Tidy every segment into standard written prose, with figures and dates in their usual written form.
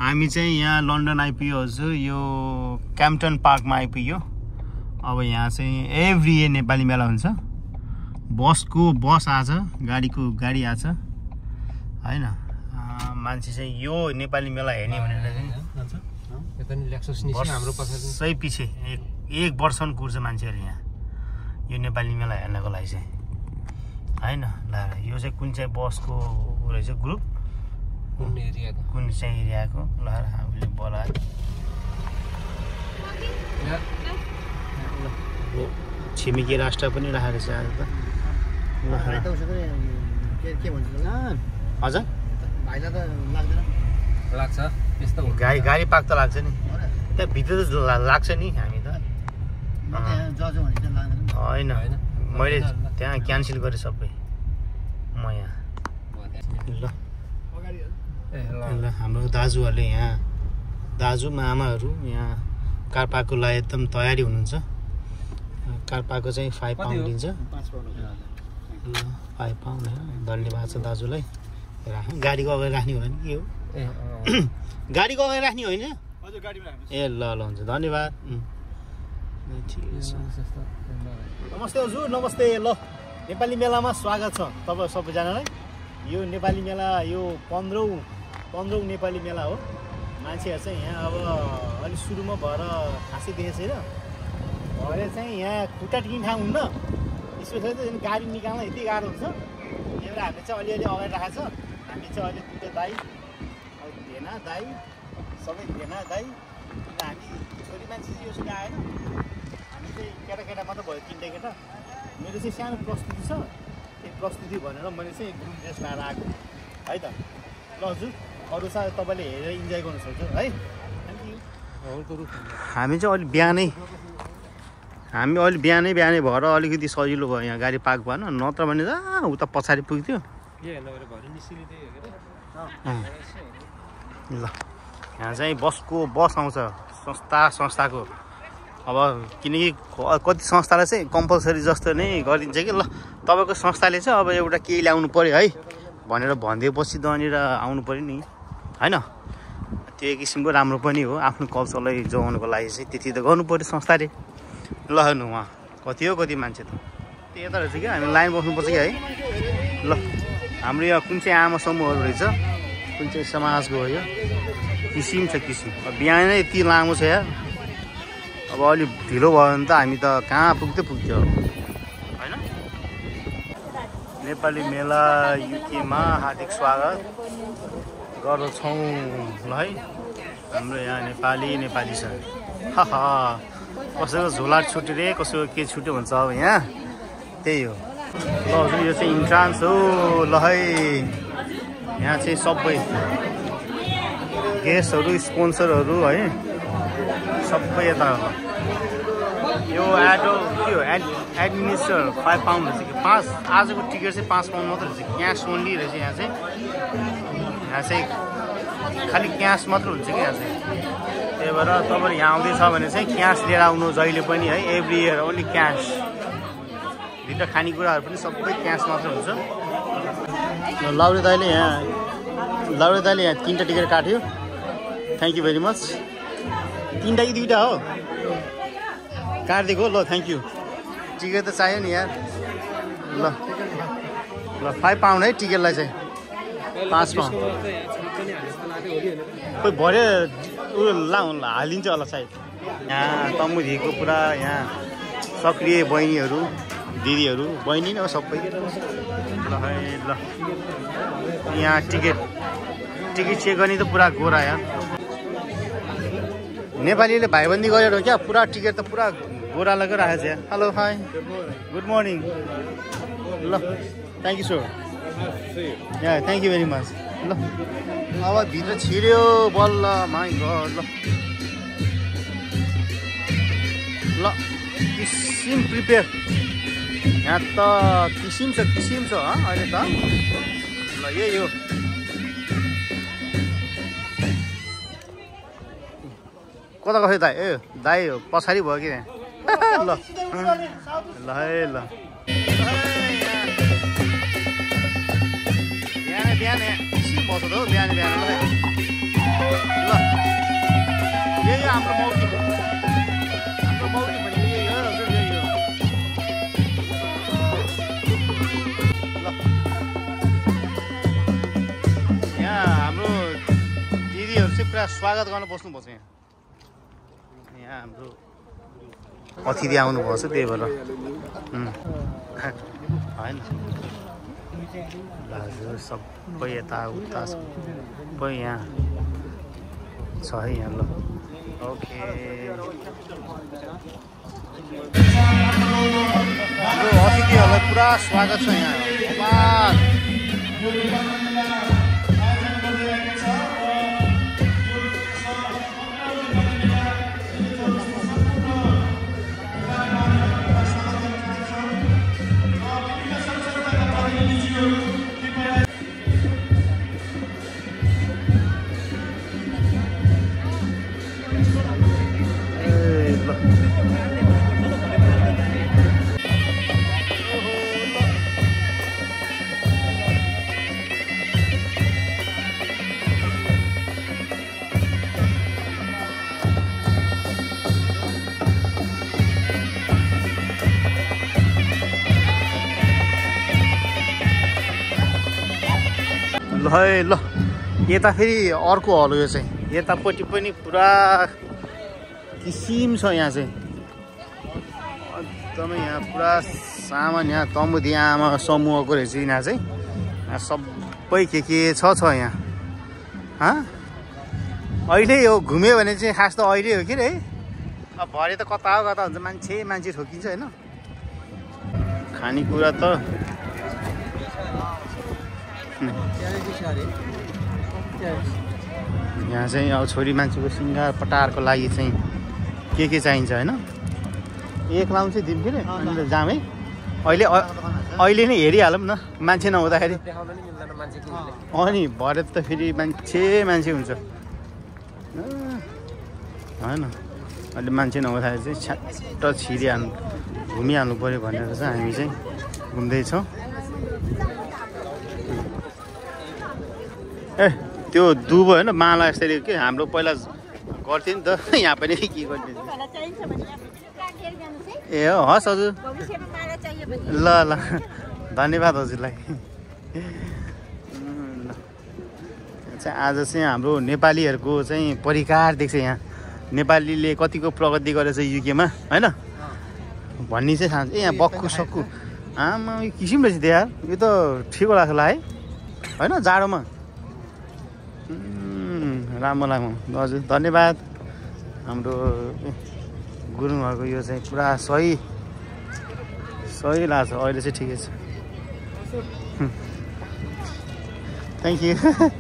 हामी चाहिँ यहाँ लन्डन आइपुग्यो हजुर। यो क्याम्पटन पार्कमा आइपुग्यो। अब यहाँ चाहिँ एभ्री इयर नेपाली मेला हुन्छ। बस आछ, गाडी आछ हैन। मान्छे चाहिँ यो नेपाली मेला हेर्ने भनेर चाहिँ पछि एक वर्षसम्म कुर्छ मान्छेहरू यहाँ यो नेपाली मेला हेर्नको लागि चाहिँ हैन। ल यो चाहिँ कुन चाहिँ बसको रहेछ ग्रुप, कुन चाहिँ एरियाको। ल हामीले बोलायो छिमेकी राष्ट्र पनि राखेको छ आज त। हजुर भाइलाई त लाग्छ त्यस्तो गाडी पार्क त लाग्छ नि, त्यहाँ भित्र त लाग्छ नि। हामी त होइन, मैले त्यहाँ क्यान्सल गरेँ सबै म यहाँ। ल हाम्रो दाजुहरूले यहाँ, दाजु मामाहरू यहाँ कार पार्कको लागि एकदम तयारी हुनुहुन्छ। कार पार्कको चाहिँ 5 पाउन्ड दिन्छ। 5 पाउन्ड होइन, धन्यवाद छ दाजुलाई। गाडीको अगाडि राख्ने होला नि के हो? गाडीको अगाडि राख्ने होइन? ए ल हुन्छ, धन्यवाद। नमस्ते हजुर, नमस्ते। ल नेपाली मेलामा स्वागत छ तपाईँ सबैजनालाई। यो नेपाली मेला यो 15औं नेपाली मेला हो। मान्छेहरू चाहिँ यहाँ अब अलिक सुरुमा भएर खासै देखेको छैन। भरे चाहिँ यहाँ खुट्टा टिक्ने ठाउँ हुन्न, स्पेसली चाहिँ गाडी निकाल्न यति गाह्रो हुन्छ। एउटा हामीले चाहिँ अलिअलि अगाडि राखेको छ। हामी चाहिँ अहिले दुईवटा दाई, भेना दाई, सबै भेना दाई। हामी छोरी मान्छे चाहिँ योसँग आएन, हामी चाहिँ केटा मात्र भयो, 3टा केटा। मेरो चाहिँ सानो प्रस्तुति छ, त्यो प्रस्तुति भनेर मैले चाहिँ ग्रुप ड्रेस लाएर आएको है त। ल हजुर, अरू चाहिँ तपाईँले हेरेर इन्जोय गर्नु सक्छ है। Thank you. हामी चाहिँ अलिक बिहानै भएर अलिकति सजिलो भयो यहाँ गाडी पार्क भएन, नत्र भने त उता पछाडि पुग्थ्यो। ल यहाँ चाहिँ बस आउँछ संस्थाको। अब किनकि कति संस्थालाई चाहिँ कम्पलसरी जस्तो नै गरिदिन्छ कि ल तपाईँको संस्थाले चाहिँ अब एउटा केही ल्याउनु पऱ्यो है भनेर भनिदिएपछि त यहाँनिर आउनु पऱ्यो नि होइन। त्यो एक किसिमको राम्रो पनि हो, आफ्नो कल्चरलाई जोगाउनुको लागि चाहिँ त्यति त गर्नु पऱ्यो संस्थाले। ल हेर्नु उहाँ कति मान्छे त त्यही यता रहेछ कि हामी लाइन बस्नुपर्छ कि है। ल हाम्रो यहाँ कुन चाहिँ आमा समूहहरू रहेछ, कुन चाहिँ समाजको हो यो, किसिम छ किसिम। बिहानै यति लामो छ यार, अब अलिक ढिलो भयो भने त हामी त कहाँ पुग्थ्यो होइन। नेपाली मेला युकेमा हार्दिक स्वागत गर्दछौँ ल है। हाम्रो यहाँ नेपाली छ। कसैको झोला छुट्यो रे, कसैको के छुट्यो भन्छ अब यहाँ, त्यही हो। ल हजुर यो चाहिँ इन्ट्रान्स हो ल है। यहाँ चाहिँ सबै गेस्टहरू, स्पोन्सरहरू है सबै यता हो। यो एडमिनिस्टर 5 पाउन्ड रहेछ कि 5, आजको टिकट चाहिँ 5 पाउन्ड मात्रै रहेछ, क्यास ओन्ली रहेछ। यहाँ चाहिँ खालि क्यास मात्र हुन्छ कि यहाँ चाहिँ। त्यही भएर तपाईँहरू यहाँ आउँदैछ भने चाहिँ क्यास लिएर आउनु जहिले पनि है, एभ्री इयर ओन्ली क्यास। भित्र खानेकुराहरू पनि सबै क्यास मात्र हुन्छ। लाउरे दाइले यहाँ 3टा टिकट काट्यो, थ्याङ्क यू भेरी मच। 3टा कि 2टा हो काटिदिएको। ल थ्याङ्क यू। टिकट त चाहियो नि यार। ल 5 पाउन्ड है टिकटलाई चाहिँ, 5 पाउन्ड। खोइ भरे उयो हालिदिन्छ होला सायद। यहाँ तमुदेखिको पुरा यहाँ सक्रिय बहिनीहरू, दिदीहरू, बहिनी नै हो सबै। ल यहाँ टिकट चेक गर्ने त पुरा गोरा यार। नेपालीले भाइबन्दी गरेर हो क्या, पुरा टिकट त पुरा गोरा लगेर राखेको छ यार। Hello hi, good morning. ल थ्याङ्क यू सर, या थ्याङ्क यू भेरी मच। ल अब भित्र छिर्यो बल्ल, माइ गड। ल किसिम प्रिपेयर, यहाँ त किसिम छ अहिले त। ल यही हो। कता कसै दाइ? ए दाइ हो पछाडि भयो कि त्यहाँ। ल है ल बिहान एकछिन बस्छ त हौ, बिहान ल यही हाम्रो मौरी भनेको यही हो हजुर, यही हो। ल यहाँ हाम्रो दिदीहरू चाहिँ पुरा स्वागत गर्न बस्नुपर्छ यहाँ हाम्रो अतिथि आउनुभएको छ, त्यही भएर होइन हजुर सबै यताउता सबै यहाँ छ है यहाँ। ल ओके हाम्रो अतिथिहरूलाई पुरा स्वागत छ यहाँ। ल है ल यता फेरि अर्को हल हो यो चाहिँ, यतापट्टि पनि पुरा किसिम छ यहाँ चाहिँ एकदमै। यहाँ पुरा सामान यहाँ तम्बु आमा समूहको रहेछ यिनीहरू चाहिँ। यहाँ सबै के छ यहाँ। अहिले यो घुम्यो भने चाहिँ खास त अहिले हो कि रे, अब भरे त कता हो कता हुन्छ, मान्छे ठोकिन्छ होइन। खानेकुरा त यहाँ चाहिँ अब छोरी मान्छेको सिँगार पटारको लागि चाहिँ के चाहिन्छ होइन। एक लाउन चाहिँ दिउँ कि अनि जाम है। अहिले नै हेरिहालौँ न, मान्छे नहुँदाखेरि। अनि भरे त फेरि मान्छे हुन्छ होइन। अहिले मान्छे नहुँदाखेरि चाहिँ छ्याट्ट छिरिहाल्नु घुमिहाल्नु पऱ्यो भनेर चाहिँ हामी चाहिँ घुम्दैछौँ। ए त्यो दुबो होइन माला यसरी के हाम्रो पहिला गर्थ्यो नि त, यहाँ पनि के गरिदिन्छ। ए हस् हजुर, ल धन्यवाद हजुरलाई। चाहिँ आज चाहिँ हाम्रो नेपालीहरूको चाहिँ परिकार देख्छ यहाँ। नेपालीले कतिको प्रगति गरेछ युकेमा होइन भन्ने चाहिँ थाहा छ। ए यहाँ बक्खु सक्खु आमा किसिम रहेछ त्यो यार, यो त ठिक लाग्छ होला है होइन जाडोमा। राम्रो हजुर धन्यवाद। हाम्रो गुरुङहरूको यो चाहिँ पुरा सही लाग्छ अहिले चाहिँ, ठिकै छ। Thank you.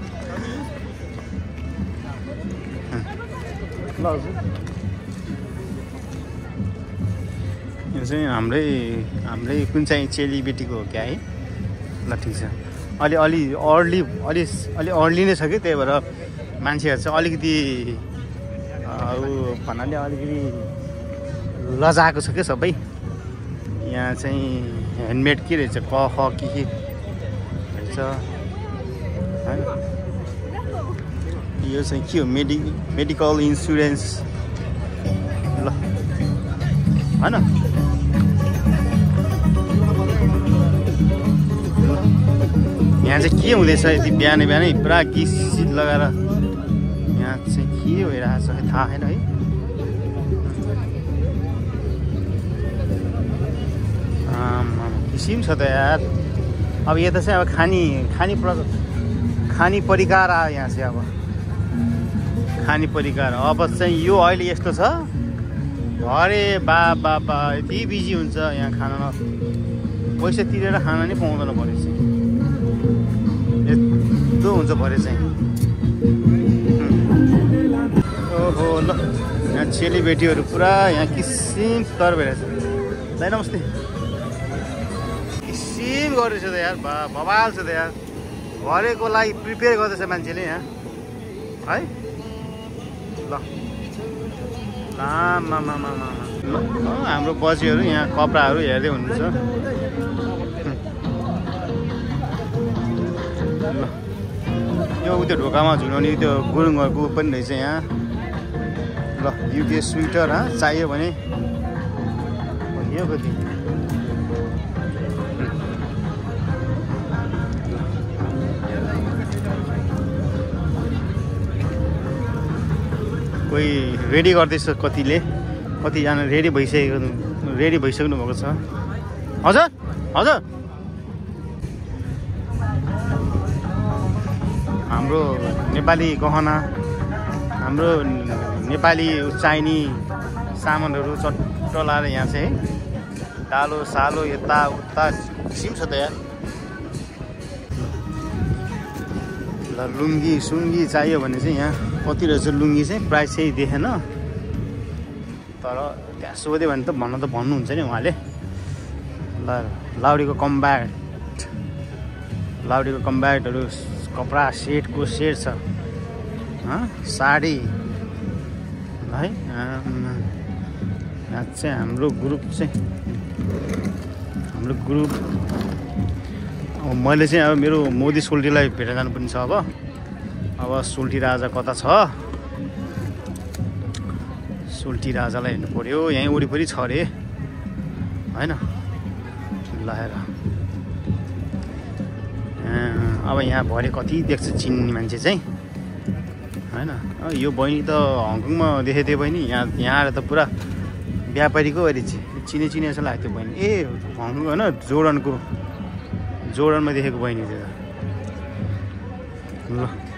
ल हजुर यो चाहिँ हाम्रै कुन चाहिँ चेलीबेटीको हो क्या है। ल ठिक छ। अलि अर्ली नै छ कि, त्यही भएर मान्छेहरू चाहिँ अलिकति भन्नाले अलिकति लजाएको छ क्या सबै। यहाँ चाहिँ ह्यान्डमेड के रहेछ क ख के रहेछ होइन। यो चाहिँ के हो मेडिकल इन्सुरेन्स ल होइन। यहाँ चाहिँ के हुँदैछ यति बिहानै पुरा गीत सित लगाएर यहाँ चाहिँ के भइरहेको छ थाहा छैन है। किसिम छ त यार। अब यता चाहिँ अब खानी परिकार आयो यहाँ चाहिँ। अब खानी परिकार अब चाहिँ यो अहिले यस्तो छ, भरे बा यति बिजी हुन्छ यहाँ खाना पैसा तिरेर खाना नै पाउँदैन भरे चाहिँ, यस्तो हुन्छ भरे चाहिँ। ओहो ल यहाँ चेलीबेटीहरू पुरा यहाँ किसिम तर भइरहेछ। दाइ नमस्ते। किसिम गरेछ त यार, बवाल छ त यार। भरेको लागि प्रिपेयर गर्दैछ मान्छेले यहाँ है। ल हाम्रो बजेहरू यहाँ कपडाहरू हेर्दै हुनुहुन्छ। ल यो त्यो ढोकामा झुलाउने त्यो गुरुङहरूको पनि रहेछ यहाँ ल युके स्वेटर चाहियो भने कति कोही रेडी गर्दैछ कतिजना रेडी भइसक्नु भएको छ हजुर हजुर हाम्रो नेपाली गहना हाम्रो नेपाली चाहिने सामानहरू चट्ट लाएर यहाँ चाहिँ डालो सालो यताउता किसिम छ त यहाँ ल लुङ्गी सुङ्गी चाहियो भने चाहिँ यहाँ कति रहेछ लुङ्गी चाहिँ प्राइस चाहिँ देखेन तर त्यहाँ सोध्यो भने त भन्नुहुन्छ नि उहाँले ल लाउडीको कम्ब्याक्टहरू कपडा सेटको सेट छ साडी है यहाँ चाहिँ हाम्रो ग्रुप मैले चाहिँ अब मेरो मोदी सोल्टीलाई भेटेर जानु पनि छ अब सोल्टी राजा कता छ सोल्टी राजालाई हेर्नु पर्यो यहीँ वरिपरि छ अरे होइन लगाएर अब यहाँ भरे कति देख्छ चिन्ने मान्छे चाहिँ होइन यो बहिनी त हङकङमा देखेको थियो बहिनी यहाँ आएर त पुरा व्यापारीको अहिले चिने जस्तो लाग्यो त्यो बहिनी ए हङकङ होइन जोर्डनमा देखेको बहिनी थियो ल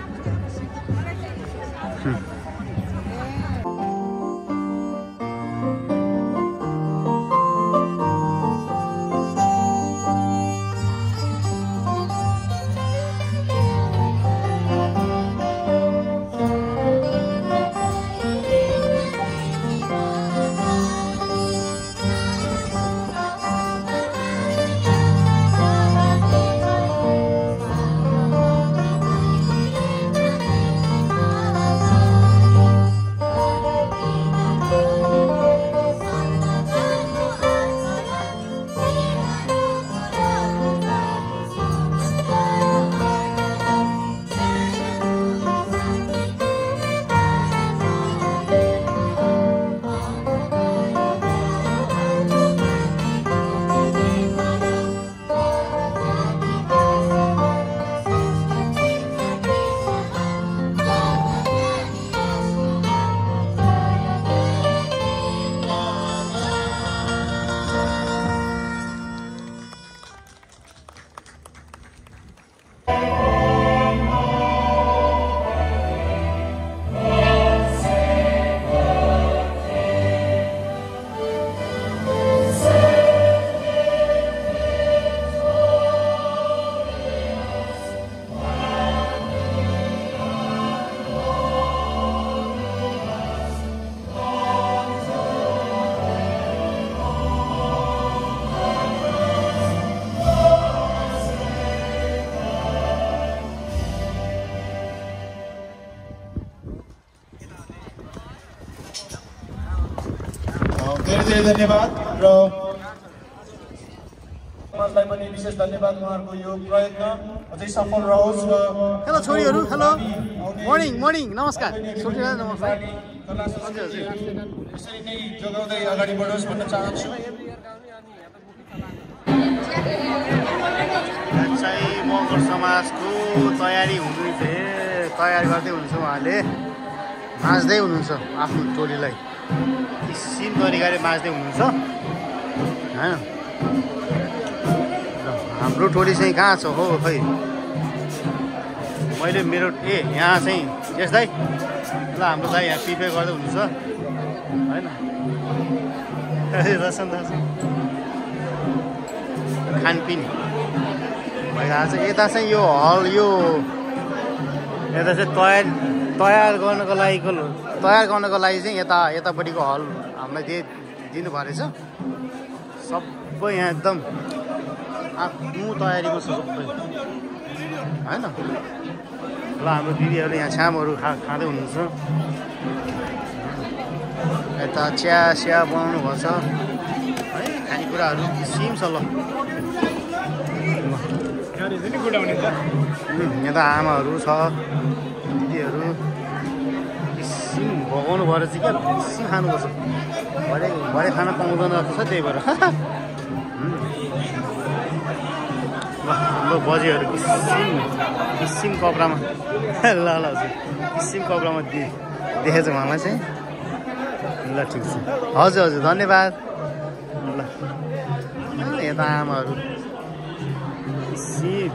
धेरै धन्यवाद र समाजलाई पनि विशेष धन्यवाद उहाँहरूको यो प्रयत्न अझै सफल रहोस् र हेलो छोरीहरू हेलो मर्निङ नमस्कार छोरीहरू नमस्कार यसरी नै जोगाउँदै अगाडि बढोस् भन्न चाहन्छु चाहिँ मगर समाजको तयारी गर्दै हुनुहुन्छ उहाँले माझ्दै हुनुहुन्छ आफ्नो टोलीलाई किसिम तरिकाले माझ्दै हुनुहुन्छ होइन हाम्रो टोली चाहिँ कहाँ छ हो खै मैले मेरो यहाँ चाहिँ यस दाइ ल हाम्रो दाइ यहाँ प्रिपेयर गर्दै हुनुहुन्छ होइन दर्शन खानपिन भइरहेको छ यता चाहिँ यो हल यता चाहिँ तयार गर्नको लागि चाहिँ यतापट्टिको हल हामीलाई दिनु भएको रहेछ सबै यहाँ एकदम आफ्नो तयारीमा छ सबै होइन ल हाम्रो दिदीहरू यहाँ छामहरू खाँदै हुनुहुन्छ यता चिया बनाउनु भएको छ है खानेकुराहरू किसिम छ ल यहाँ त आमाहरू छ दिदीहरू किसिम भगाउनु भएर चाहिँ क्या किसिम खानुपर्छ भरे खाना पाउँदैन रहेछ त्यही भएर ल बजेहरू किसिम कपडामा ल किसिम कपडामा देखेछ उहाँलाई चाहिँ ल ठिक छ हजुर धन्यवाद ल यता आमाहरू किसिम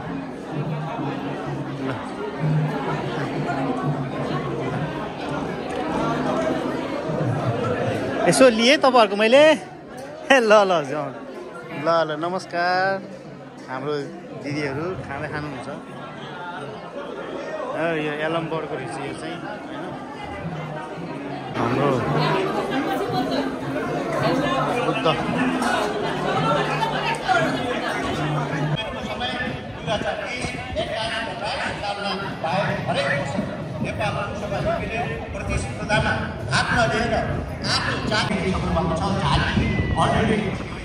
यसो लिएँ तपाईँहरूको मैले ल नमस्कार हाम्रो दिदीहरू खाँदै खानुहुन्छ यो एलम्बरको रहेछ यो चाहिँ हाम्रो बुद्ध नेपाल लोकसभा प्रतिस्पर्धामा भाग नलिएर आफ्नो जाति अलरेडी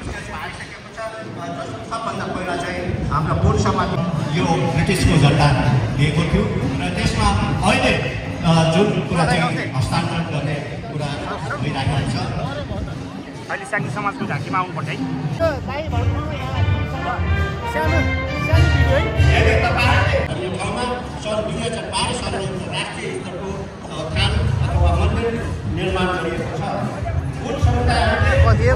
सबभन्दा पहिला चाहिँ हाम्रो पूर्व समाज यो ब्रिटिसको झन्डा दिएको थियो र त्यसमा अहिले जुन कुरा चाहिँ हस्तान्तरण गर्ने कुरा भइरहेको छ अहिले साङ्गी समाजको झाँकीमा आउनुपर्छ है यो ठाउँमा सन् 2012 सालमा राष्ट्रिय स्तरको खान अथवा मन्दिर निर्माण गरिएको छ कुन समुदायहरूले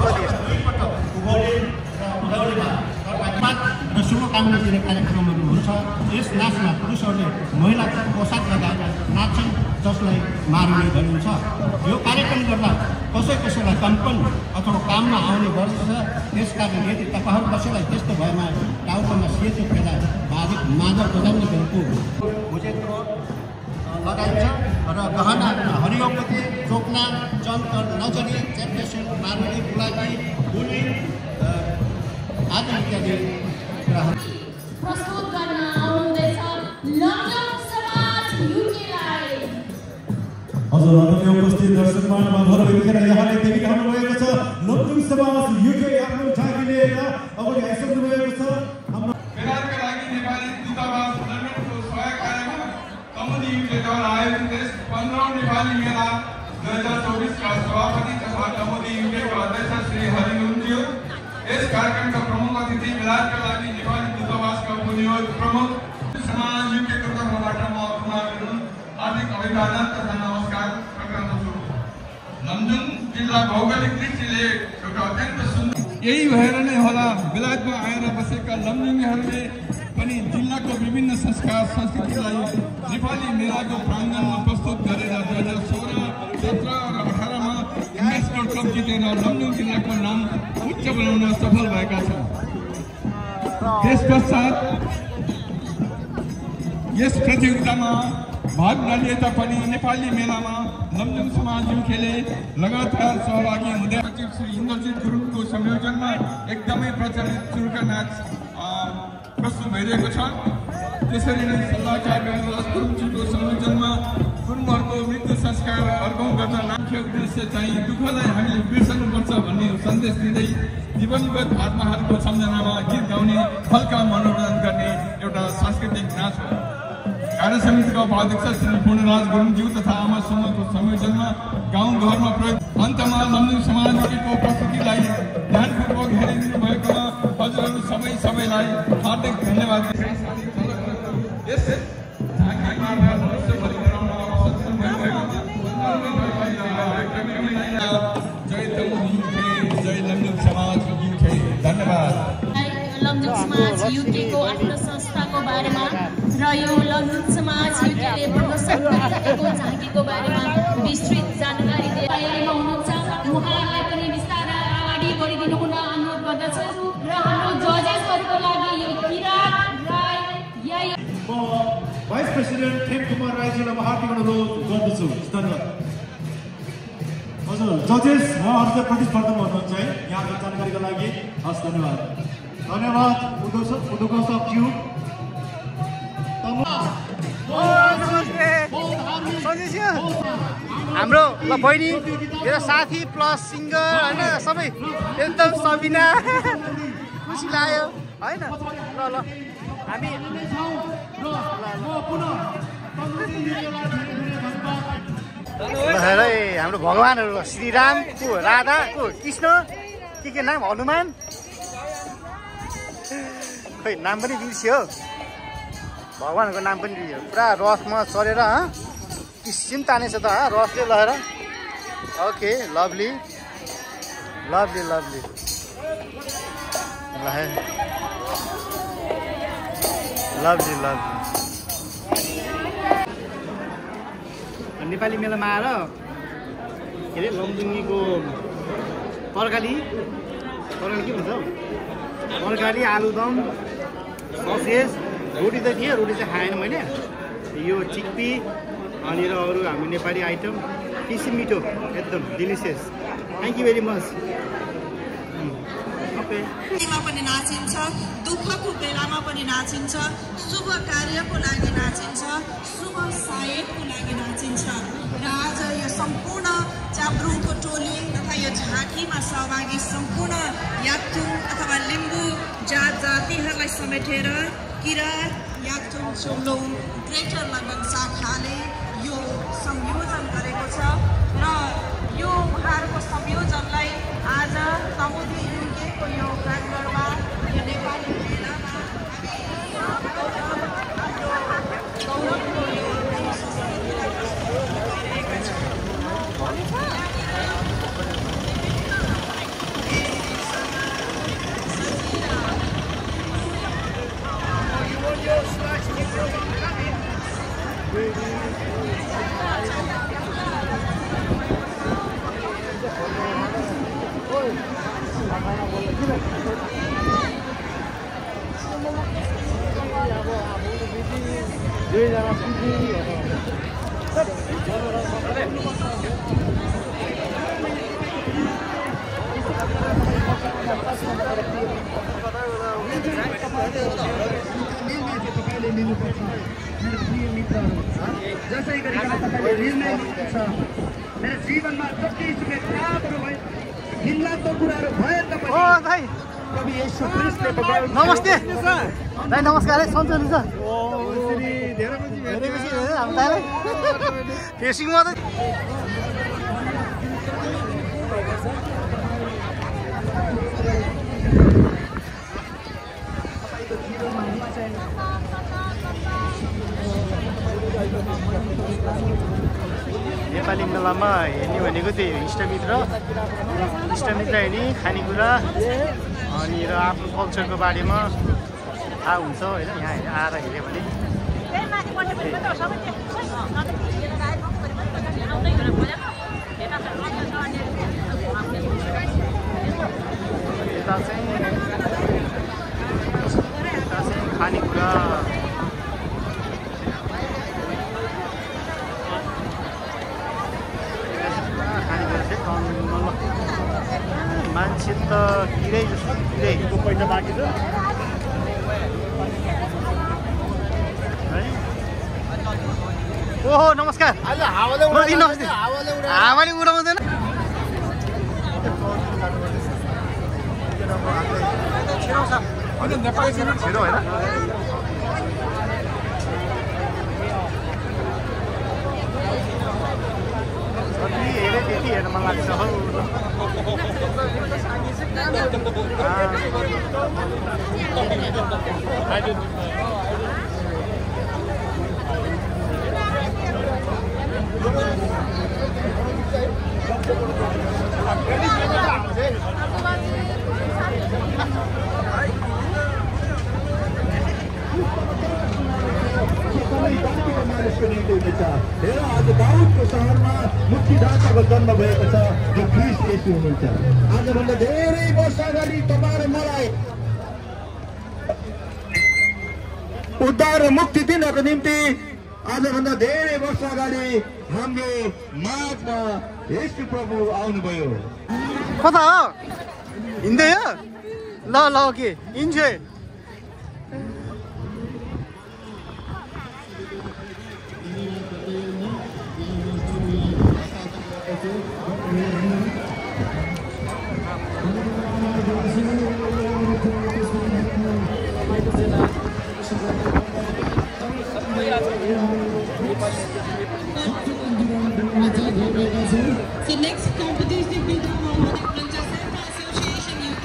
र शुभकामना दिने कार्यक्रमहरू हुन्छ यस नाचमा पुरुषहरूले महिलाको पोसाक लगाएर नाच्छन् जसलाई मारुनी भनिन्छ यो कार्यक्रम गर्दा कसैलाई कम्पन अथवा काममा आउने गर्दछ त्यसकारण यदि तपाईँहरू कसैलाई त्यस्तो भएमा टाउकोमा सेतो फेला मादल बजाउने गरेको भुजेत्रो लगाइन्छ र गहना हरियोपति चोक्ना जन्तर नजरी च्याम्पियनसिप मारुनी बुलाकी बुली आदि इत्यादि प्रस्तुत गर्न आउनुहुँदैछ लन्डन समाज युकेलाई हजुरहरूले उपस्थित दर्शक महानुभावमा भएर यतिखेर यहाँले देखिरहनु भएको छ लन्डन समाज युके आफ्नो झाँकी लिएर अगाडि आइसक्नु भएको छ हाम्रो बेलायतका लागि नेपाली दूतावास लन्डनको सहकार्यमा कम्युनि युकेद्वारा आयोजित 15औं नेपाली मेला 2024 का सभापति तथा कम्युनि युकेको अध्यक्ष श्री हरिलुङज्यू यस कार्यक्रमका प्रमुख अतिथि बेलायतका लागि नेपाली दूतावासका बुनियाद प्रमुख समाज युकेको तर्फबाट म उहाँहरू हार्दिक अभिवादन तथा नमस्कार गर्दछु लमजुङ जिल्ला भौगोलिक दृष्टिले एउटा अत्यन्त सुन्दर यही भएर नै होला बेलायतमा आएर बसेका लमजुङहरूले पनि जिल्लाको विभिन्न संस्कार संस्कृतिलाई नेपाली मेलाको प्राङ्गणमा प्रस्तुत गरेर 2016, 17 र 18मा इन्भेस्टर कप जितेर लमजुङ जिल्लाको नाम उच्च बनाउन सफल भएका छन्। त्यसपश्चात यस प्रतियोगितामा भाग नलिए तापनि नेपाली मेलामा लमजुङ समाज युकेले लगातार सहभागी हुँदै सचिव श्री इन्द्रजित गुरुङको संयोजनमा एकदमै प्रचलित चुर्का नाच प्रस्तुत भइरहेको छ। त्यसरी नै सल्लाहकार राज गुरुङजीको संयोजनमा गुरुङहरूको मृत्यु संस्कार अर्पण गर्न मुख्य उद्देश्य चाहिँ दुःखलाई हामीले बिर्सनुपर्छ भन्ने सन्देश दिँदै जीवनगत आत्माहरूको सम्झनामा गीत गाउने हल्का मनोरञ्जन गर्ने एउटा सांस्कृतिक नाच हो। कार्य समितिका उपाध्यक्ष श्री पूर्णराज गुरुङज्यू तथा आमा समूहको संयोजनमा गाउँ घरमा प्रयोग अन्तमा लमजुङ समाज युकेको प्रस्तुतिलाई ध्यानपूर्वक हेरिदिनु भएकोमा हजुरहरू सबैलाई हार्दिक धन्यवाद। यस झाँकीमा वर्षभरि गराउन सक्षम भइरहेको जय लमजुङ समाज युके धन्यवाद। लमजुङ समाज युकेको आफ्नो संस्थाको बारेमा र यो लमजुङ समाज युकेले प्रदर्शन गरिरहेको झाँकीको बारेमा विस्तृत जानकारी तयारीमा हुनुहुन्छ। उहाँलाई पनि बिस्तारै अगाडि बढिदिनु हुन अनुरोध गर्दछु र हाम्रो जजेसहरूको लागि यो किरात राई भाइस प्रेसिडेन्ट खेम कुमार राईजीलाई म हार्दिक अनुरोध गर्दछु। धन्यवाद। हजुर जजेस उहाँहरू चाहिँ प्रतिस्पर्धामा हुनुहुन्छ है यहाँको जानकारीको लागि हस् धन्यवाद। धन्यवाद उद्घोषकज्यू। हाम्रो ल बहिनी मेरो साथी प्लस सिङ्गर होइन सबै एकदम सबिना खुसी लाग्यो होइन। ल हामी नै छौँ र म पुनः कङ्ग्रेसी युनियनलाई धेरै धेरै धन्यवाद। ल हाम्रो भगवानहरू श्रीराम को राधा को कृष्ण के नाम हनुमान खै नाम पनि बिर्सियो भगवानको नाम पनि बिर्सियो पुरा रसमा चढेर किसिम तानेछ त रसले लगेर okay lovely lovely lovely lovely lovely Nepali मेलामा आएर के अरे लमजुङीको तरकारी के भन्छ तरकारी आलुदम ससेज रोटी त थियो रोटी चाहिँ खाएन मैले यो चिक्पी अनि र अरू हामी नेपाली आइटम किसिम मिठो एकदम delicious thank you very much पनि नाचिन्छ दुःखको बेलामा पनि नाचिन्छ शुभ कार्यको लागि नाचिन्छ शुभ सायकको लागि नाचिन्छ र आज यो सम्पूर्ण च्याब्रुङको टोली तथा यो झाँकीमा सहभागी सम्पूर्ण याक्थुङ अथवा लिम्बू जात जातिहरूलाई समेटेर किरात याक्थुङ चोलोङ ग्रेटर लन्डन शाखाले यो संयोजन गरेको छ र यो उहाँहरूको संयोजनलाई आज तमुदी युकेको यो प्राङ्गणमा यो नेपाली मेलामा जसै गरिकन तपाईँले निर्णय लिनुहुन्छ मेरो जीवनमा जतिसुकै पापहरू भए घिनलाग्दो कुराहरू भए तपाईँ प्रभु येशू ख्रीष्टले पकाउनु नमस्ते दाइ नमस्कार है सन्चै हुनुहुन्छ धेरै बेसी हाम्रो दाइलाई फेसिङमा त नेपाली मेलामा हेर्ने भनेको त्यही हो इष्टमित्र हेर्ने खानेकुरा अनि र आफ्नो कल्चरको बारेमा थाहा हुन्छ होइन यहाँ आएर हेऱ्यो भने यता चाहिँ खानेकुरा मान्छे त किरै जस्तो किरैको पैसा बाँकी छ ओहो नमस्कार हावाले उडाउँदैन छिरो होइन हेरेँ त्यति हेर्न मन लाग्छ हौ आज दाउदको सहरमा मुक्तिदाताको जन्म भएको छ जो ख्रीष्ट येशू हुनुहुन्छ। आजभन्दा धेरै वर्ष अगाडि तपाईँ र मलाई उद्धार र मुक्ति दिनको निम्ति आजभन्दा धेरै वर्ष अगाडि हाम्रो माझमा येशू प्रभु आउनुभयो। कता हो हिँड्दै हो ल ल के enjoy So next competition will be from Manchester Association UK.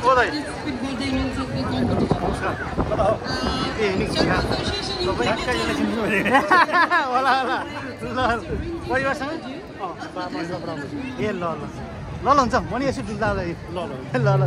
परिवारसँग ए ल ल ल ल हुन्छ म नि यसो डुल्दा ल ल ल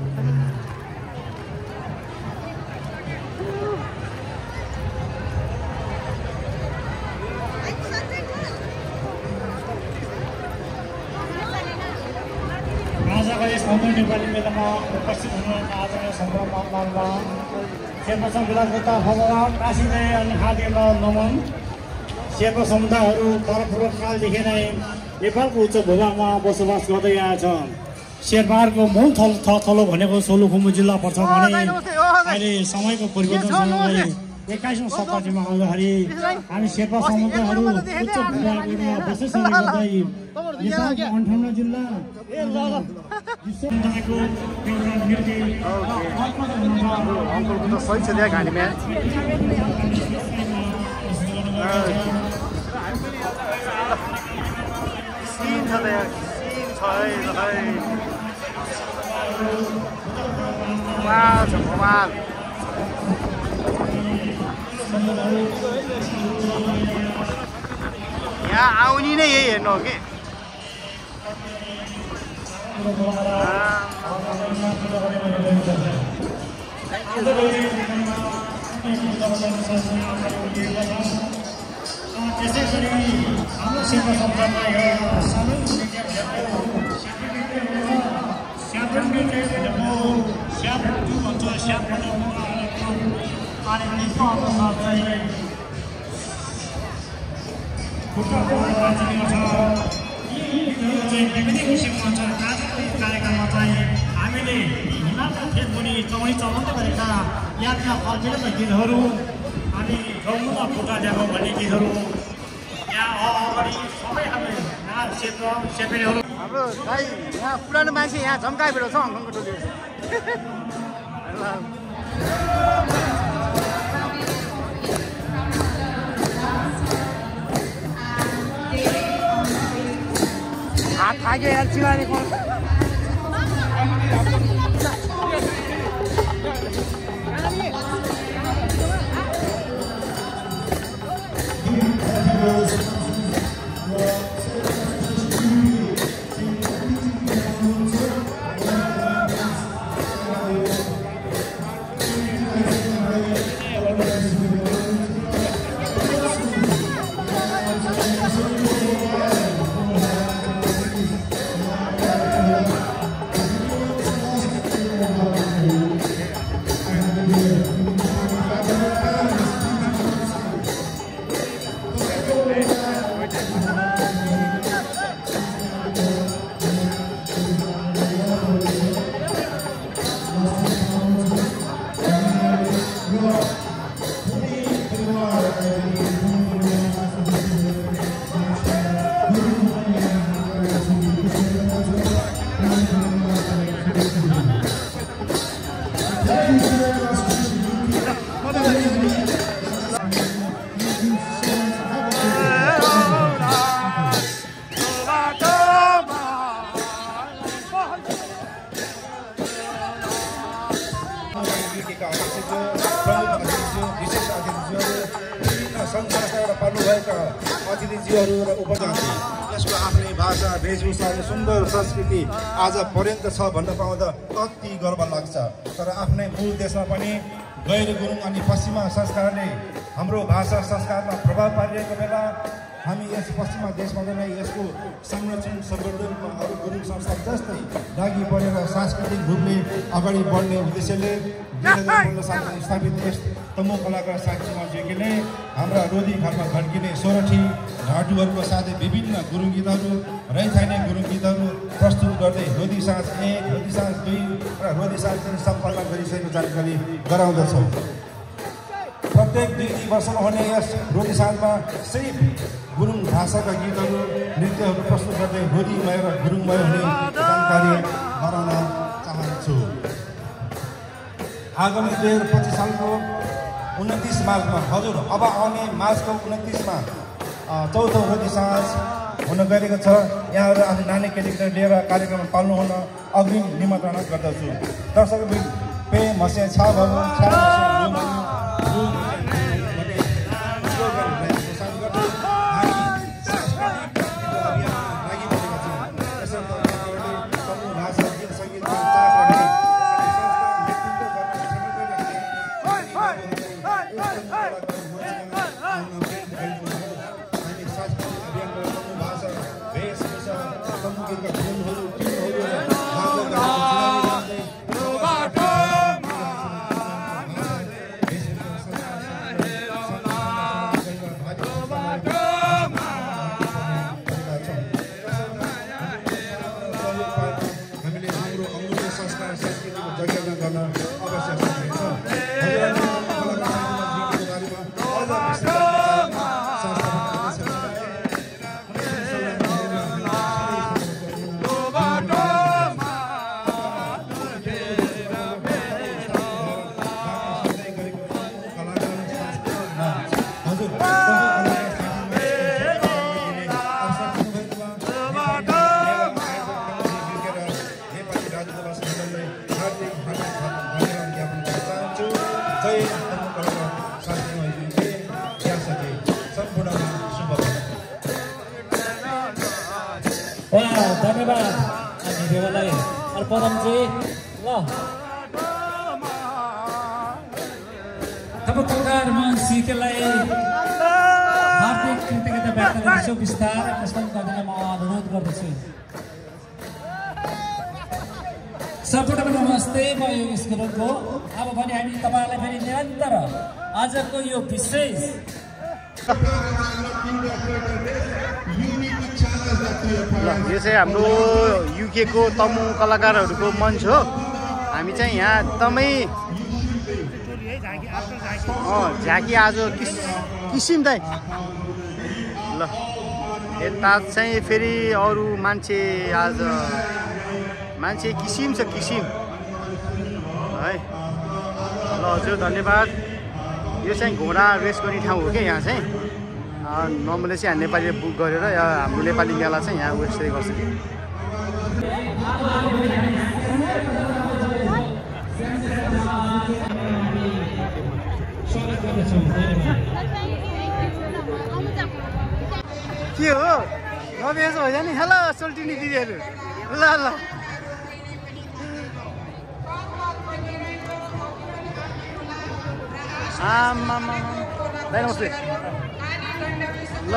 आजको यस भव्य नेपाली मेलामा उपस्थित हुनुहुने आदरणीय सम्पूर्ण शेर्पा समुदायको तर्फबाट काशीलाई अनि हार्दिक नमन। शेर्पा समुदायहरू परपूर्व कालदेखि नै नेपालको उच्च भूभागमा बसोबास गर्दै आएछ। शेर्पाहरूको मूल थलो भनेको सोलुखुम्बु जिल्ला पर्छ भने अहिले समयको परिवर्तनसँगै 21औं शताब्दीमा आउँदाखेरि हामी शेर्पा समुदायहरू उच्च भूभागमा बसोबास गर्दै नेपालको 58 जिल्ला समुदायको एउटा नृत्य अङ्कलको त सही छ त्यहाँ घाँटीमा सिन छ त्यहाँ सिन छ है कमाल छ कमाल यहाँ आउने नै यही हेर्नु हो कि त्यसै गरी हाम्रो शेर्पा समुदायमा एउटा सानो विभिन्न किसिमको हुन्छ। आजको कार्यक्रममा चाहिँ हामीले हिमालका खेतमुनि चौडी चलाउँदै गरेका यादका फर्किएका गीतहरू अनि गाउँमा खुट्टा ल्याएको भन्ने गीतहरू यहाँ अगाडि सबै हामी यहाँ सेपेहरू हाम्रो भाइ यहाँ पुरानो मान्छे यहाँ झम्काइबाट छ अङ्कलको टोली हात थाक्यो यार चिलाने अतिथिज्यूहरू र उपजाति यसको आफ्नै भाषा वेशभूषा र सुन्दर संस्कृति आज पर्यन्त छ भन्न पाउँदा कति गर्व लाग्छ। तर आफ्नै मूल देशमा पनि गैर गुरुङ अनि पश्चिमा संस्कारले हाम्रो भाषा संस्कारमा प्रभाव पारिरहेको बेला हामी यस पश्चिमा देशमा नै यसको संरक्षण संवर्धनमा अरू गुरुङ संस्था जस्तै लागि परेर सांस्कृतिक रूपले अगाडि बढ्ने उद्देश्यले 2015 सालमा स्थापित यस तमु कलाकार साक्षी मञ्चले हाम्रा रोदी घरमा घड्किने सोरठी झाडुहरूको साथै विभिन्न गुरुङ गीतहरू रैथाइने गुरुङ गीतहरू प्रस्तुत गर्दै रोदी साँझ 1, रोदी साँझ 2 र रोदी साँझ 3 सम्पन्न गरिसकेको जानकारी गराउँदछौँ। प्रत्येक 2 वर्षमा हुने यस रोदी साँझमा सिर्फ गुरुङ भाषाका गीतहरू नृत्यहरू प्रस्तुत गर्दै रोदीमय र गुरुङमय हुने जानकारी गराउन चाहन्छु। आगामी 2025 सालको 29 मार्चमा हजुर अब आउने मार्चको 29मा चौथो रोदी साँझ हुन गइरहेको छ। यहाँहरू आफ्नो नानी केटीकेटी लिएर कार्यक्रम पाल्नु हुन अग्रिम निमन्त्रणा गर्दछु। दर्शक पे मस्या छ भन्नु धन्यवाद हामी देवालाई पदमजी ल तब कलाकार मानसिकलाई हार्दिक कृतज्ञता व्यक्त गर्दछु। विस्तारै प्रश्न गर्न म अनुरोध गर्दछु। सबैलाई नमस्ते, म योगेश गुरुङको। अब भने हामी तपाईँलाई फेरि निरन्तर आजको यो विशेष ल यो चाहिँ हाम्रो युकेको तमु कलाकारहरूको मञ्च हो। हामी चाहिँ यहाँ एकदमै झाँकी आज किसिम चाहिँ ल यता चाहिँ फेरि अरू मान्छे आज मान्छे किसिम छ किसिम है। ल हजुर धन्यवाद। यो चाहिँ घोडा रेस गर्ने ठाउँ हो क्या। यहाँ चाहिँ नर्मली चाहिँ यहाँ नेपालीले बुक गरेर हाम्रो नेपाली मेला चाहिँ यहाँ यसरी गर्छ। के हो नबेस भइज नि ल सोल्टिनी दिदीहरू ल ल आमामा दाइ नमस्ते। ल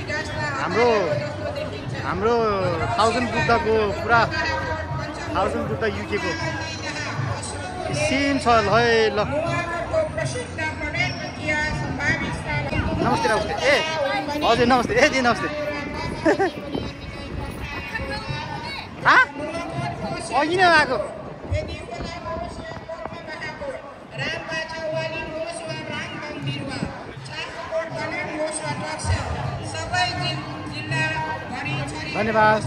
हाम्रो 1000 बुद्धको पुरा 1000 बुद्ध युकेको सिम छ ल ल नमस्ते नमस्ते ए हजुर नमस्ते ए दी नमस्ते अघि नै आएको धन्यवाद।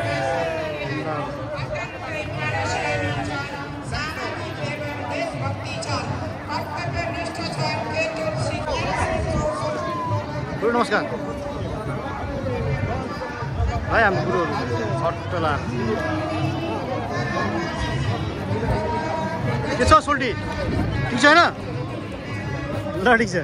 गुरु नमस्कार भाइ हाम्रो गुरुहरू छटला के छ सोल्टी ठिक छैन ल ठिक छ।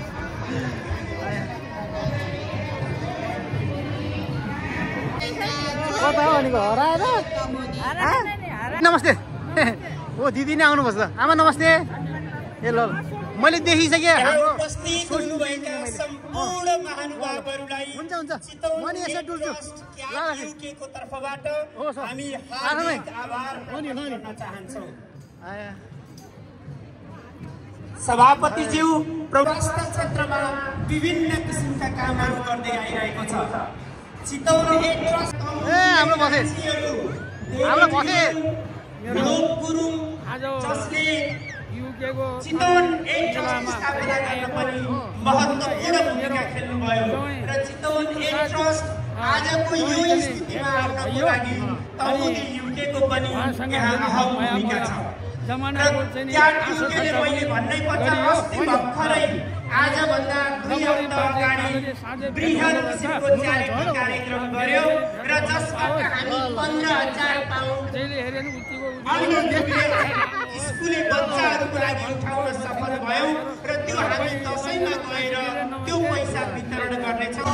नमस्ते ओ दिदी नै आउनुपर्छ। आमा नमस्ते ए ल मैले देखिसकेँ हुन्छ हुन्छ म नि यसो डुल्छु सभापतिज्यू प्रवास्त क्षेत्रमा विभिन्न किसिमका कामहरू गर्दै आइरहेको छ। चितवन हाम्रो बसे गुरुङ जसले चितवन स्थापना गर्न पनि महत्त्वपूर्ण भूमिका खेल्नुभयो र चितवन ट्रस्ट आजको यो स्थितिमा आउनको लागि तमुदी युकेको पनि यहाँ अहम भूमिका छ। मैले भन्नै पर्छ अस्ति भर्खरै आजभन्दा 2 हप्ता अगाडि बृहत किसिमको च्यारिटी कार्यक्रम गर्यो र जसबाट हामी 15,000 पाउन्ड स्कुले बच्चाहरूको लागि उठाउन सफल भयौँ र त्यो हामी दशैँमा गएर त्यो पैसा वितरण गर्नेछौँ।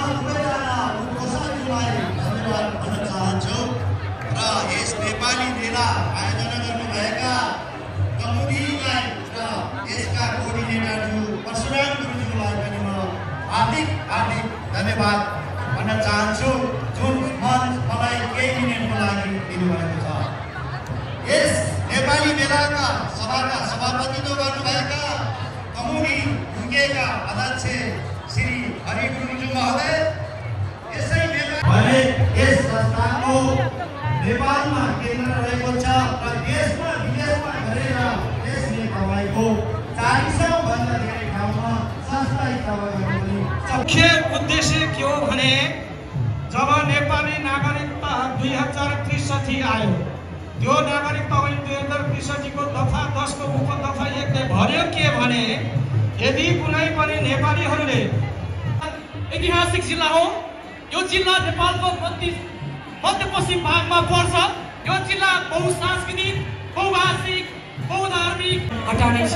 र यस नेपाली मेला आयोजना गर्नुभएका कमुनीलाई र यसका कोअर्डिनेटरहरू परशुराम गुरुजीलाई पनि म हार्दिक धन्यवाद भन्न चाहन्छु, जुन मञ्च मलाई केही मिनटको लागि दिनुभएको छ। यस नेपाली मेलाका सभाका सभापतित्व गर्नुभएका कमुनी युकेका अध्यक्ष श्री हरि गुरुङ महोदय, यसै मेला भने यस संस्थाको नेपालमा केन्द्र रहेको छ र देशमा विदेशमा गरेर यसले तपाईँको 40औं भन्दा धेरै ठाउँमा संस्थायी तपाईँहरू मुख्य उद्देश्य के हो भने जब नेपाली नागरिकता 2063 आयो, त्यो नागरिकता ऐन 2063 को दफा 10 को उपदफा 1 ले भन्यो के भने यदि कुनै पनि नेपालीहरूले ऐतिहासिक जिल्ला हो, यो जिल्ला नेपालको मध्यपश्चिम भागमा पर्छ, यो जिल्ला बहुसांस्कृतिक, बहुभाषिक, बहुधार्मिक हटाउनेछ।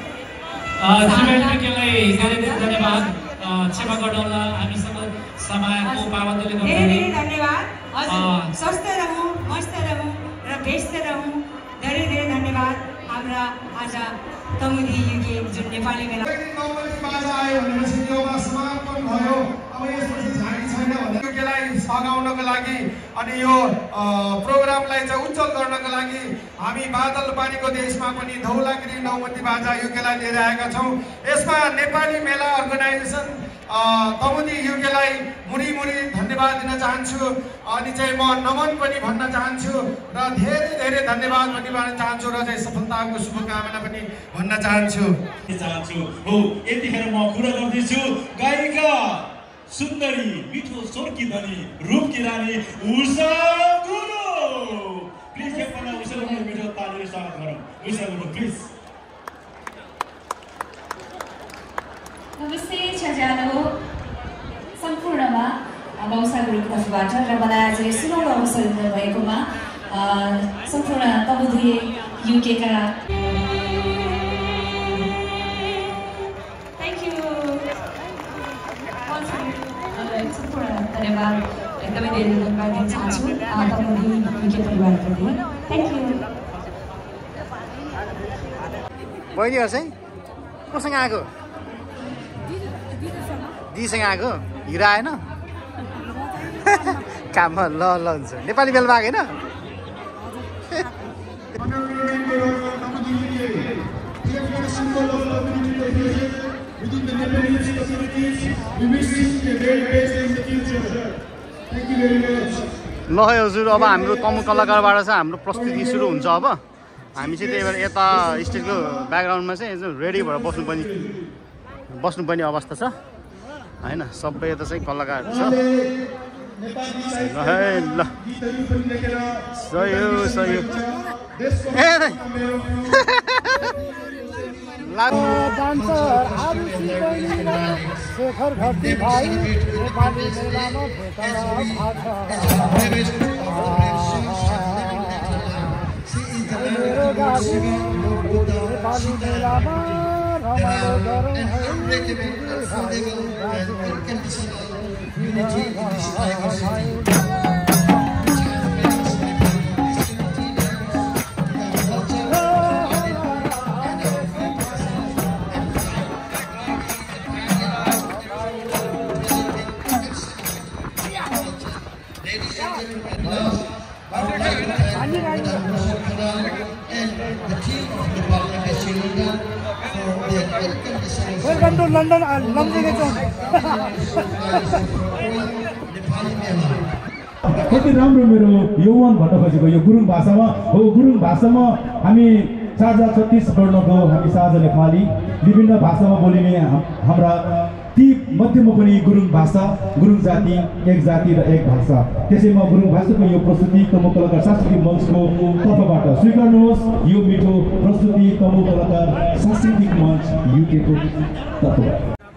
जीवनलाई धेरै धेरै धन्यवाद। क्षमा गर्नुहोला, हामीसँग समयको पाबन्दीले गर्दा धेरै धन्यवाद। हजुर स्वस्थ रहौँ, मस्त रहौँ र व्यस्त रहौँ। धेरै धेरै धन्यवाद। हाम्रा आज कमुदी युके जुन नेपाली मेला आयो भनेपछि त्योमा समापन भयो। अब यसपछि झाँकी छैन भने युकेलाई सघाउनको लागि अनि यो प्रोग्रामलाई चाहिँ उज्जवल गर्नको लागि हामी बादल पानीको देशमा पनि धौलागिरी नौमती बाजा युकेलाई लिएर आएका छौँ। यसमा नेपाली मेला अर्गनाइजेसन कमुदी युकेलाई मुरी धन्यवाद दिन चाहन्छु अनि चाहिँ म नमन पनि भन्न चाहन्छु र धेरै धेरै धन्यवाद पनि भन्न चाहन्छु र चाहिँ सफलताको शुभकामना पनि भन्न चाहन्छु हो। यतिखेर म कुरा गर्दैछु गायिका सुन्दरी मिठो स्वर्की धनी रूपकी रानी उषा गुरुङ। प्लिज एकपल्ट उषा गुरुङ मिठो तालीले स्वागत गरौँ। उषा गुरुङ प्लिज। नमस्ते छजानो सम्पूर्णमा उषा गुरुङको तर्फबाट र मलाई आज सुनाउन अवसर दिनुभएकोमा सम्पूर्ण कमुदी युकेका धन्यवाद एकदमै धेरै धन्यवाद दिन चाहन्छु कमुदी युके परिवारप्रति। Thank you. बहिनीहरू चाहिँ कोसँग आएको? दिदीसँग आएको? हिरा आएन? काममा ल हुन्छ। नेपाली मेलमा आएको होइन? ल हजुर, अब हाम्रो तमु कलाकारबाट चाहिँ हाम्रो प्रस्तुति सुरु हुन्छ। अब हामी चाहिँ त्यही भएर यता स्टेजको ब्याकग्राउन्डमा चाहिँ रेडी भएर बस्नुपर्ने अवस्था छ होइन। सबै यता चाहिँ कलाकारहरू छ। ल सही डान्सर आरुषी बहिनी र शेखर घटी भाइ नेपाली मेलामा भेट मेरो गाडी नेपाली मेलामा रमाइलो गरौँ वेलकम टू लन्डन कति राम्रो मेरो यौवन भन्न खोजेको यो गुरुङ भाषामा हो। गुरुङ भाषामा हामी साझा छत्तीसगढको हामी साझा नेपाली विभिन्न भाषामा बोलिने हाम्रा ती मध्यमा पनि गुरुङ भाषा, गुरुङ जाति, एक जाति र एक भाषा। त्यसैमा गुरुङ भाषाको यो प्रस्तुति कमु कलाकार सांस्कृतिक मञ्चको तर्फबाट स्वीकार्नुहोस्। यो मिठो प्रस्तुति कमु कलाकार सांस्कृतिक मञ्च युकेको तर्फबाट।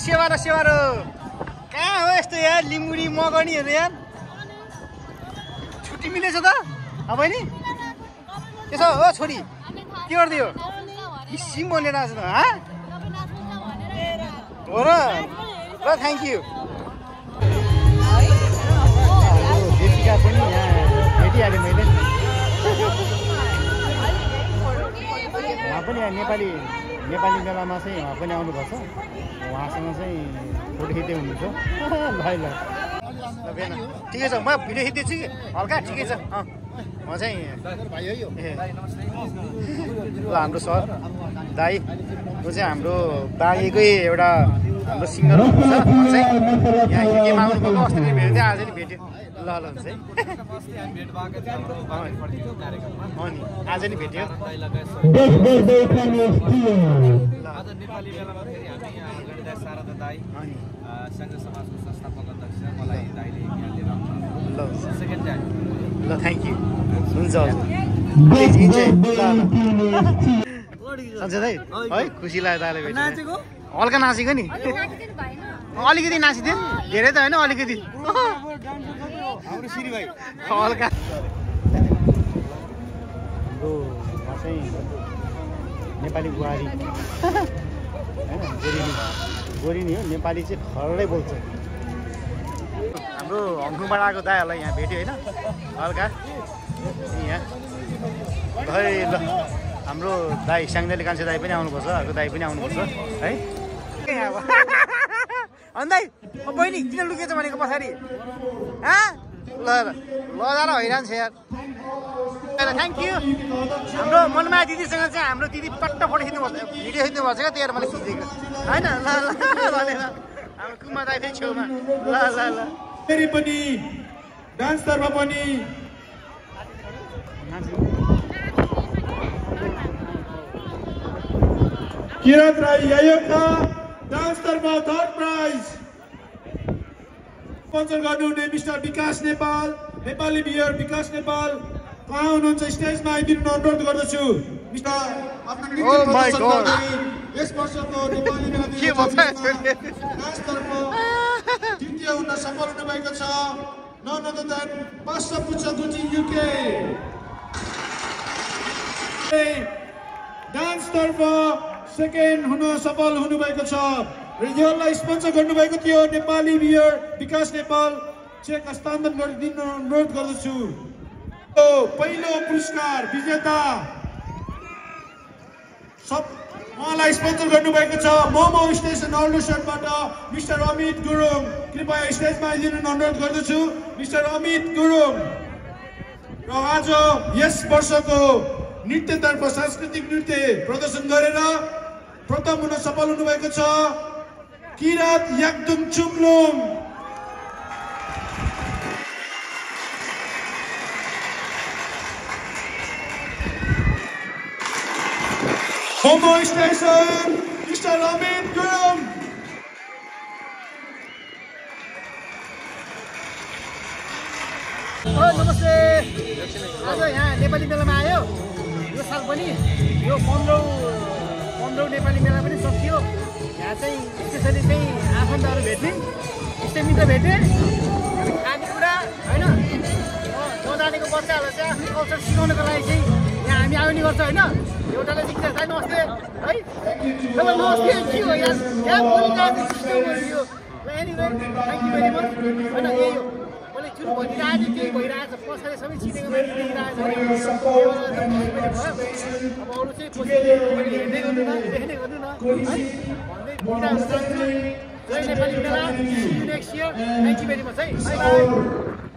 सेवारो कहाँ हो यस्तो यार लिम्बुडी मगनीहरू यार छुट्टी मिलेछ त अब नि त्यसो हो छोरी के गर्दियो सिम लिएर आएको छ त हो र ल थ्याङ्क यू देशिका पनि यहाँ भेटिहालेँ मैले उहाँ पनि नेपाली मेलामा चाहिँ उहाँ पनि आउनुपर्छ उहाँसँग चाहिँ फोटो खिच्दै हुनुहुन्छ ल ठिकै छ म भिडियो खिच्दैछु कि हल्का ठिकै छ म चाहिँ ल हाम्रो सर दाई यो चाहिँ हाम्रो बागेकै एउटा हाम्रो सिङ्गर हुनुहुन्छ चाहिँ यहाँ युकेमा आउनुभएको अस्ति पनि भेट्यो आज नि भेट्यो ल हुन्छ है नि आज नि भेट्यो आज नेपाली मेलामा फेरि हामी यहाँ गणितदाय शारदा दाई संघ समाजको संस्थापक अध्यक्ष मलाई दाइले यहाँ लिएर आउनु ल सेकेन्ड टाइम ल थ्याङ्क यू हुन्छ सञ्जय दाइ है खुसी लाग्यो दाइले भेटेको हल्का नाचेको नि अलिकति नाचिदियो धेरै त होइन अलिकति हाम्रो श्री भाइ हल्का चाहिँ नेपाली बुहारी होइन गोरिनी हो नेपाली चाहिँ खरै बोल्छ हाम्रो हङकङबाट आएको दाइहरूलाई यहाँ भेट्यो होइन हल्का यहाँ खै ल हाम्रो दाई स्याङ्जाली कान्छे दाई पनि आउनुपर्छ अर्को दाई पनि आउनुपर्छ है अनि दाई बहिनी किन लुकेछ भनेको पछाडि ल लजाएर हैरान छ यार थ्याङ्क यू हाम्रो मनमाया दिदीसँग चाहिँ हाम्रो दिदी पट्ट फोटो खिच्नुपर्छ भिडियो खिच्नुपर्छ क्या त्यही भएर मैले खिचेको होइन ल ल भनेर हाम्रो कुमा दाइ फेरि छेउमा ल ल ल फेरि पनि डान्सतर्फ पनि किरण राई यायोका डान्सतर्फ थर्ड प्राइज स्पोन्सर गर्नुहुने मिस्टर विकास नेपाल नेपाली बियर विकास नेपाल कहाँ हुनुहुन्छ स्टेजमा आइदिनु अनुरोध गर्दछु मिस्टर आफ्नो नृत्य प्रदर्शन गर्दै यस वर्षको नेपाली मेला डान्सतर्फ द्वितीय हुन सफल हुनुभएको छ none other than Pastor Puchaguti UK डान्सतर्फ सेकेन्ड हुन सफल हुनुभएको छ र यसलाई स्पोन्सर गर्नुभएको थियो नेपाली बियर विकास नेपाल चेक हस्तान्तरण गरिदिनु अनुरोध गर्दछु पहिलो पुरस्कार विजेता उहाँलाई स्पोन्सर गर्नुभएको छ मोमो स्टेसन अल्डोसनबाट मिस्टर अमित गुरुङ कृपया स्टेजमा आइदिनु अनुरोध गर्दछु मिस्टर अमित गुरुङ र आज यस वर्षको नृत्यतर्फ सांस्कृतिक नृत्य प्रदर्शन गरेर प्रथम हुन सफल हुनुभएको छ किरात याक्दुङ चुम्लुङ मोमो स्टेसन मिस्टर अमित गुरुङ नमस्ते आज यहाँ नेपाली मेलामा आयो यो साल पनि यो 15औं नेपाली मेला पनि सकियो यहाँ चाहिँ स्पेसली चाहिँ आफन्तहरू भेट्ने इष्टमित्र भेटे खानेकुरा होइन नजानेको बच्चाहरूलाई चाहिँ आफ्नो कल्चर सिकाउनको लागि चाहिँ यहाँ हामी आउने गर्छ होइन एउटाले सिक्छ दाइ नमस्ते है तपाईँ नमस्ते के हो यहाँ बोलिरहेको सिस्टमहरू यो anyway thank you very much होइन यही हो मैले जुन भनिरहेको केही भइरहेको छ पछाडि सबै चिनेको मान्छे देखिरहेको छ अब अरू चाहिँ हेर्दै गर्नु न देख्ने गर्नु न है भन्दै जय नेपाली मेला next year thank you very much है बाई बाई